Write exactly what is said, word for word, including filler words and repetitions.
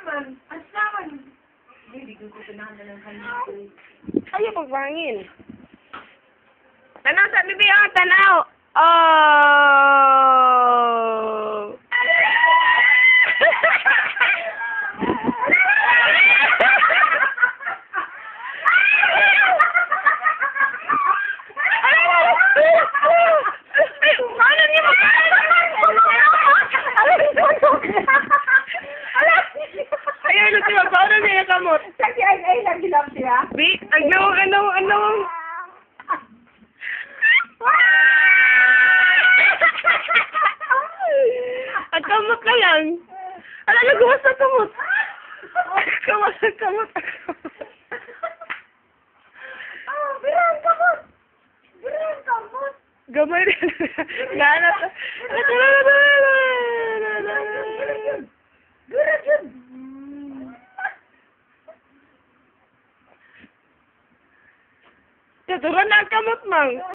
naman. As naman. Hindi ko pinahan na ng kanil. Ayaw pagbangin. Tanaw sa bibi, oh, tanaw. Oh! Ayaw na siya, paano niya kamot? Kasi ay ay lang gilam siya. Bi, ano, ano, ano? At kamot ka lang. Ano, nagawas na kamot. Kamot, kamot. Oh, bilang kamot. Bilang kamot. Gamay rin. Gana. Bilang yun. Tuturan na ang kamot, mang.